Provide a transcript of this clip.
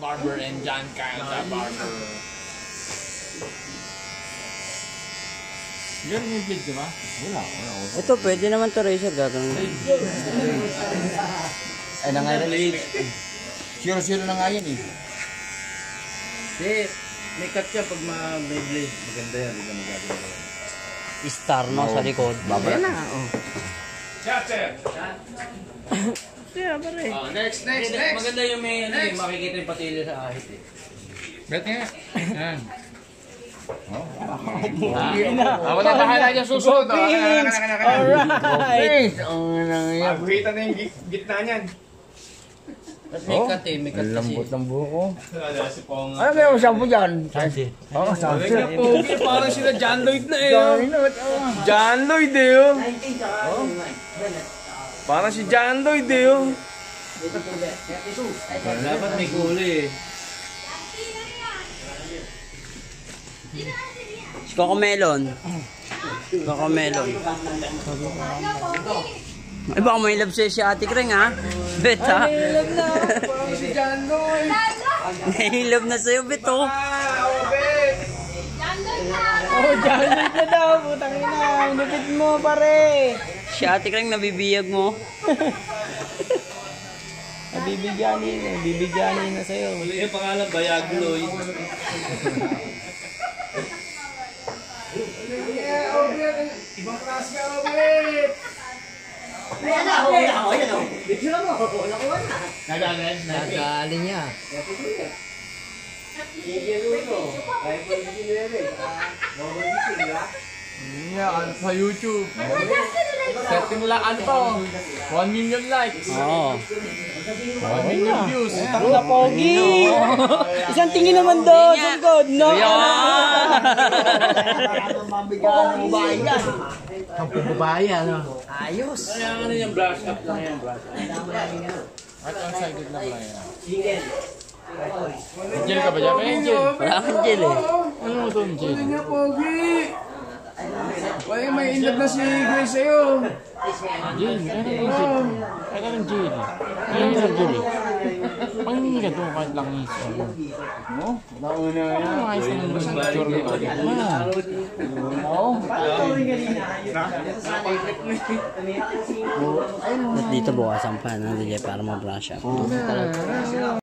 Barber and John Kyle the Barber. Yan yung blade, di ba? Wala. Ito, pwede naman to razor gagawin. Ay, nangayon blade. Zero na nga yan eh. May cut siya pag may blade. Maganda yan, hindi ka magagawa. Star no sa likod. Babala. Yan na, oh. Chapter! Kaya pare. Next. Maganda yung may makikita yung patili sa ahit eh. Bet nga. Yan. Ako na bahala niya susunod. Alright. Magkita na yung gitna niyan. At may cut eh, may cut kasi. Lambot ng buko. Si Pong. Ano kaya usap mo dyan? Oo, Sabi nga Pogi, parang sila John Lloyd na eh. John Lloyd eh. Parang si John Lloyd eh. Dapat may kulay eh. Cocomelon. Ay, baka may love sa'yo si Ate Kreng, ha? Bet, ha? May love na. Parang si John Lloyd. May love na sa'yo, Bet, oh. Bet. Oh, John Lloyd na daw. Putang ina. Inupit mo, pare. Si Ate Kreng, nabibiyag mo. Nabibigyanin na sa'yo. Wala yung pangalan, Bayagloy. Ibang klase ka, Bet. Nadali niya. Yan, sa YouTube. Setting laan to. 1 million likes. Oo. 1 million views. Na pogi. Isang tingin naman doon sa likod. No. Kampung babae ano? Ayos. Kaya ano yung brush up lang yan, brush up. At one-sided na pala yan. Angel ka ba dyan? Angel. Wala kang gel eh. Ano mo ito, Angel? Niya, Pogi! Wala may inlove na si Grace sa'yo. Angel, ano yung Angel? Ano yung Angel? Ano yung Angel? Pangingin ka doon kahit lang isa. No? Nauna yan. Ano ayos naman mo sa picture ni Ate? At dito bukasan pa ng DJ para ma-brush up.